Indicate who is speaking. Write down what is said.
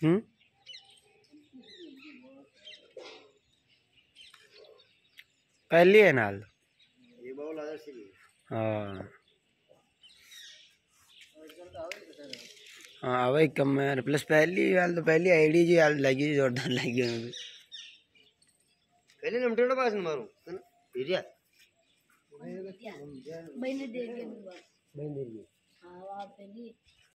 Speaker 1: पहली है नाल हाँ हाँ वही कम है प्लस पहली वाल तो पहली आईडी जी लगी जोरदार लगी पहले नंबर तो पास मारो एरिया भाई ने दे के भाई दे हां वहां पे नहीं